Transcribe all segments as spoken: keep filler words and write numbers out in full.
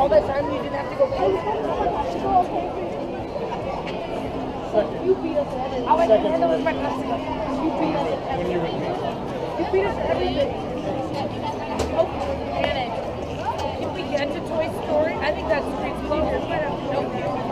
all that time you didn't have to go pay. You beat us at everything. I went to handle with my cousin. You beat us at everything. You beat us at everything. Okay, panic. Can we get to Toy Story? I think that's street closure, but I don't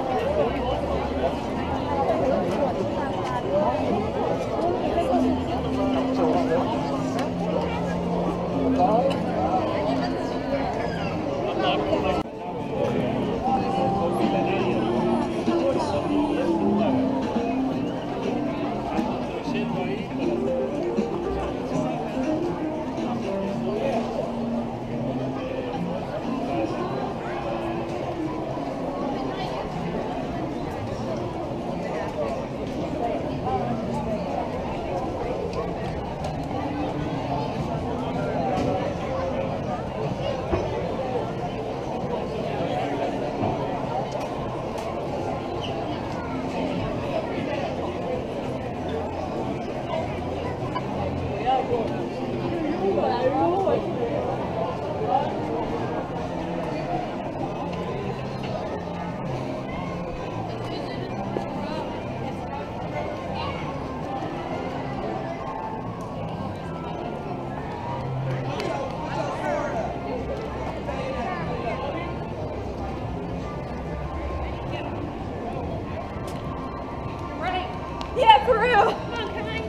Yeah, for real. Come on, come on.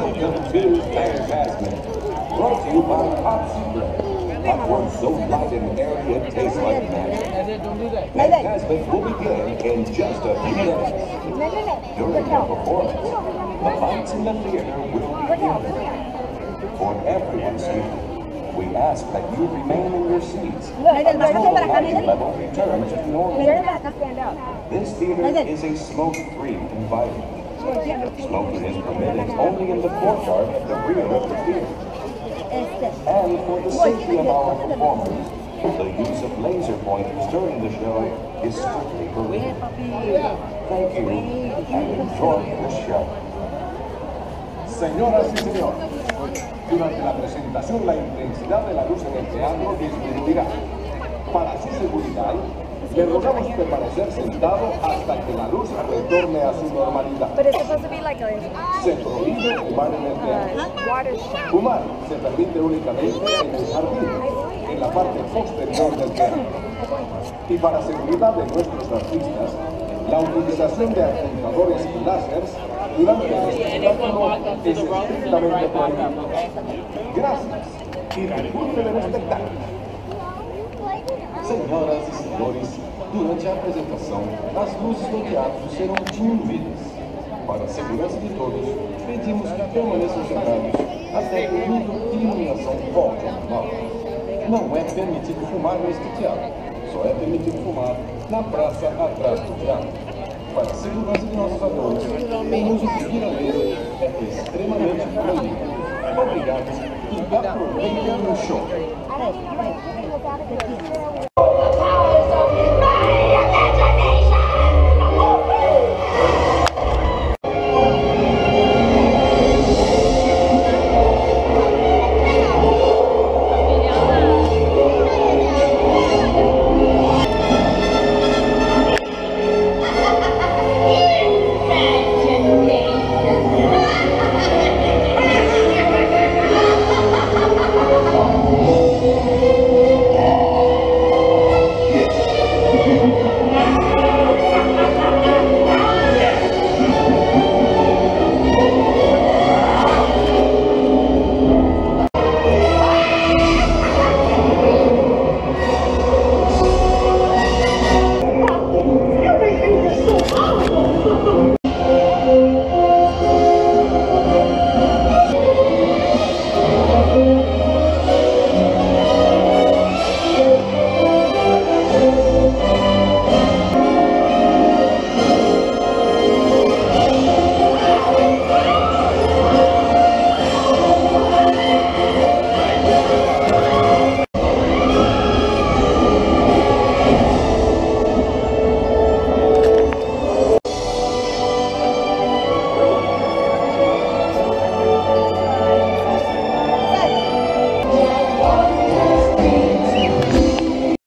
Welcome to Fantasmic, brought to you by Popsy Bread. Popcorn so light and airy it tastes like magic. Fantasmic will begin in just a few minutes. During the performance, the lights in the theater will be dimmed. For everyone's safety, we ask that you remain in your seats until the lighting level returns to normal. This theater is a smoke-free environment. Smoking is permitted only in the courtyard at the rear of the theater. And for the safety of our performers, the use of laser pointers during the show is strictly prohibited. Thank you, and enjoy the show. Señoras y señores, durante la presentación la intensidad de la luz en el teatro disminuirá. Para su seguridad, le rogamos permanecer sentado hasta que la luz retorne a su normalidad. But it's supposed to be like a... Se prohíbe fumar en el teatro. Fumar se permite únicamente en el jardín, en la parte posterior del teatro. Y para seguridad de nuestros artistas, la utilización de apuntadores y láseres durante el espectáculo es estrictamente prohibida. Gracias y disfruten el espectáculo. Senhoras e senhores, durante a apresentação, as luzes do teatro serão diminuídas. Para a segurança de todos, pedimos que permaneçam sentados até que o nível de iluminação volte ao normal. Não é permitido fumar neste teatro, só é permitido fumar na praça atrás do teatro. Para a segurança de nossos atores, o uso de vira-mesa é extremamente proibido. Obrigado e aproveitem o show!